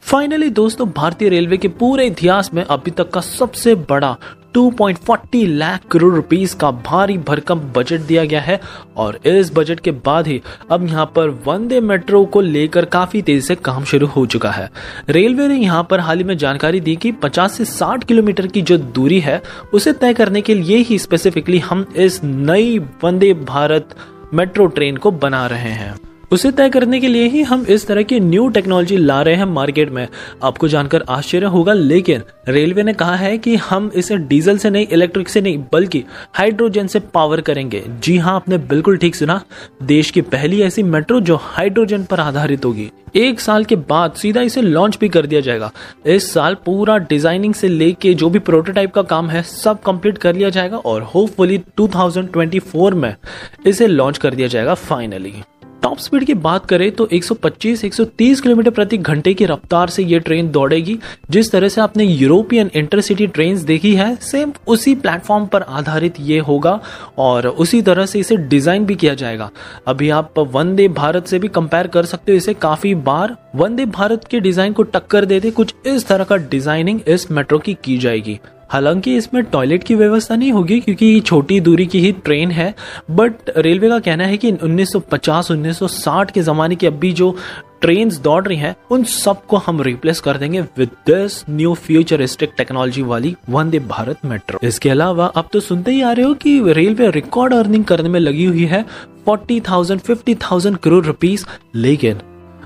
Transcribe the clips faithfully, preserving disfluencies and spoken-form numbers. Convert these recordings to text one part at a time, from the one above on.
Finally दोस्तों, भारतीय railway के पूरे इतिहास में अभी तक का सबसे बड़ा दो पॉइंट चार शून्य लाख करोड़ रुपीस का भारी भरकम बजट दिया गया है। और इस बजट के बाद ही अब यहाँ पर वंदे मेट्रो को लेकर काफी तेजी से काम शुरू हो चुका है। रेलवे ने यहाँ पर हाल ही में जानकारी दी कि पचास से साठ किलोमीटर की जो दूरी है उसे तय करने के लिए ही स्पेसिफिकली हम इस नई वंदे भारत मेट्रो ट्रेन को बना रहे हैं। उसे तय करने के लिए ही हम इस तरह की न्यू टेक्नोलॉजी ला रहे हैं मार्केट में। आपको जानकर आश्चर्य होगा, लेकिन रेलवे ने कहा है कि हम इसे डीजल से नहीं, इलेक्ट्रिक से नहीं, बल्कि हाइड्रोजन से पावर करेंगे। जी हाँ, आपने बिल्कुल ठीक सुना, देश की पहली ऐसी मेट्रो जो हाइड्रोजन पर आधारित होगी। एक साल के बाद सीधा इसे लॉन्च भी कर दिया जाएगा। इस साल पूरा डिजाइनिंग से लेके जो भी प्रोटोटाइप का काम है सब कंप्लीट कर लिया जाएगा और होपफुली दो हज़ार चौबीस में इसे लॉन्च कर दिया जाएगा फाइनली। टॉप स्पीड की बात करें तो एक सौ पच्चीस एक सौ तीस किलोमीटर प्रति घंटे की रफ्तार से ये ट्रेन दौड़ेगी। जिस तरह से आपने यूरोपियन इंटरसिटी ट्रेन्स देखी है, सेम उसी प्लेटफॉर्म पर आधारित ये होगा और उसी तरह से इसे डिजाइन भी किया जाएगा। अभी आप वंदे भारत से भी कंपेयर कर सकते हो इसे, काफी बार वंदे भारत के डिजाइन को टक्कर देते कुछ इस तरह का डिजाइनिंग इस मेट्रो की की जाएगी। हालांकि इसमें टॉयलेट की व्यवस्था नहीं होगी क्योंकि ये छोटी दूरी की ही ट्रेन है, बट रेलवे का कहना है कि उन्नीस सौ पचास उन्नीस सौ साठ के जमाने की अभी जो ट्रेन्स दौड़ रही हैं उन सबको हम रिप्लेस कर देंगे with this new futuristic technology वाली वंदे भारत मेट्रो। इसके अलावा अब तो सुनते ही आ रहे हो कि रेलवे रिकॉर्ड अर्निंग करने में लगी हुई है चालीस हज़ार पचास हज़ार करोड़ रुपीस। लेकिन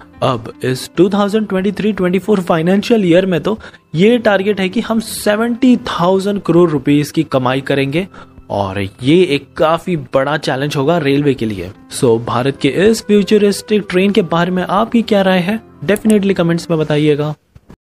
अब इस दो हज़ार तेईस चौबीस फाइनेंशियल ईयर में तो ये टारगेट है कि हम सत्तर हज़ार करोड़ रुपीस की कमाई करेंगे और ये एक काफी बड़ा चैलेंज होगा रेलवे के लिए। सो so, भारत के इस फ्यूचरिस्टिक ट्रेन के बारे में आपकी क्या राय है, डेफिनेटली कमेंट्स में बताइएगा।